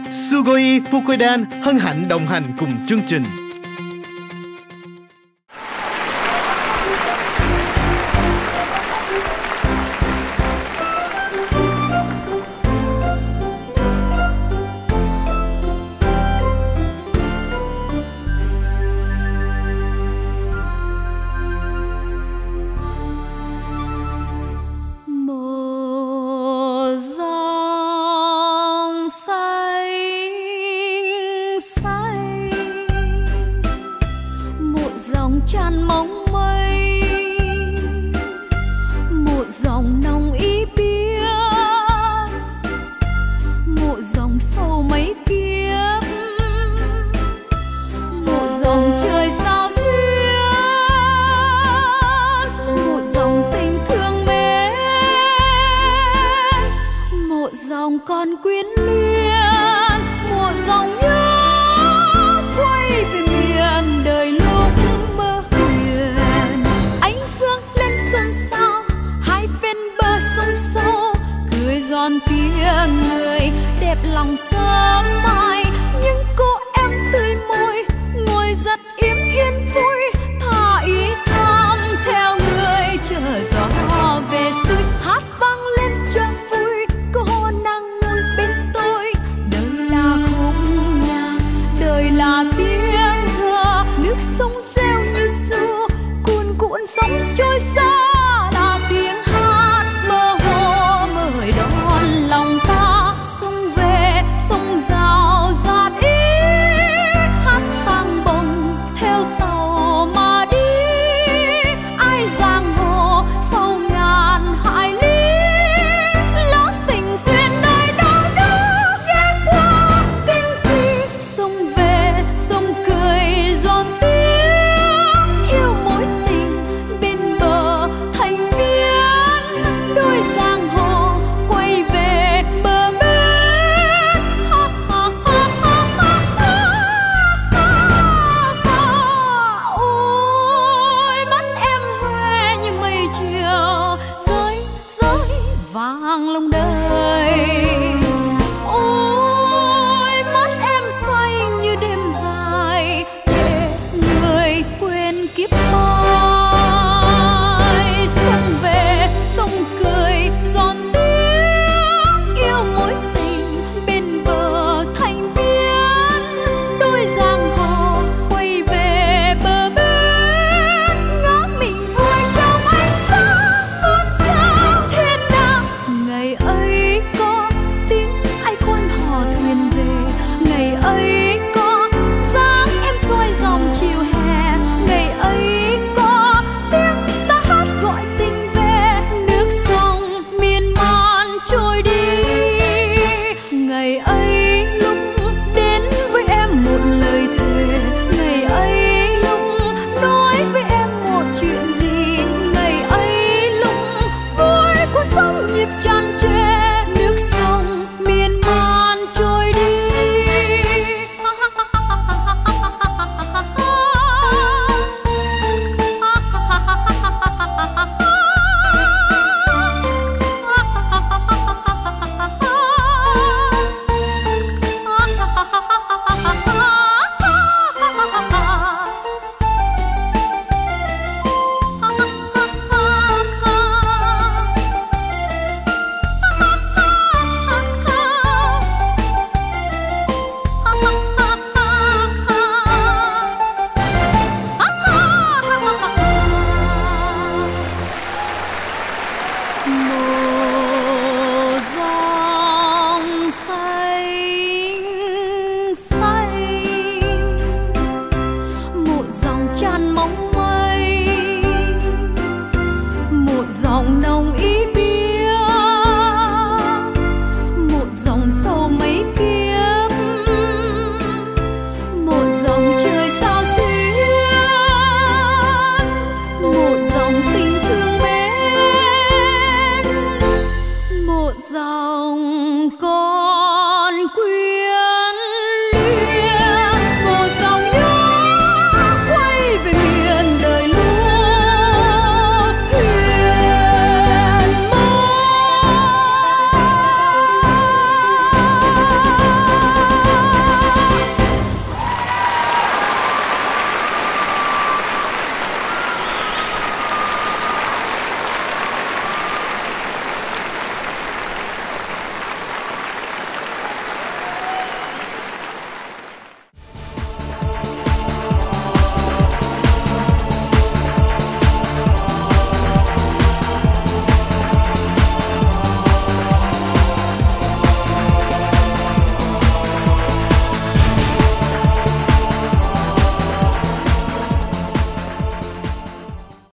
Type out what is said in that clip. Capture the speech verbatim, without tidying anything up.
Sugoi Fukoidan hân hạnh đồng hành cùng chương trình. Dòng tràn mong mây, một dòng nồng ý biết, một dòng sâu mấy kiếp, một dòng trời sao duyên, một dòng tình thương mến, một dòng con quyến luyến, một dòng nhớ quay về miền đời lúc giòn tiếng người đẹp lòng sớm mai, nhưng cô em tươi môi ngồi rất im yên vui, thả ý thăm theo người chờ gió về xuôi, hát vang lên cho vui, cô nàng ngồi bên tôi. Đời là khúc nhạc, đời là tiếng thơ, nước sông reo như ru cuồn cuộn sóng trôi xa, là tiếng hát mơ hồ mời đón lòng ta. Sông về sông rào rạt ý, hát tang bồng theo tàu mà đi, ai giang hồ sau ngàn hải lý, lỡ tình duyên nơi đâu đó ghé qua kinh kỳ. Sông về sông cười giòn tiếng, yêu mối tình bên bờ thành viên, đôi giang hồ quay về bờ bên. Ha, ha, ha, ha, ha, ha, ha. Ôi mắt em hoe như mây chiều rơi rơi vàng lòng đời. Ôi mắt em xanh như đêm dài để người quên kiếp mai. Sông về sông cười giòn tiếng, yêu mối tình bên bờ thành viên, đôi giang hồ quay về bờ bên, ngỡ mình vui trong ánh sáng muôn sao thiên đàng. Ngày ấy có tiếng ai quan hò thuyền về, ngày ấy có dáng em xoay dòng chiều hè, ngày ấy có tiếng ta hát gọi tình về, nước sông miên man trôi đi. Ngày ấy lúc đến với em một lời thề, ngày ấy lúc nói với em một chuyện gì, ngày ấy lúc vui của sông nhịp tràn trề, nước sông miên man trôi đi. Một dòng xanh xanh, một dòng tràn mong mây, một dòng nồng ý biết, một dòng sâu mấy kia.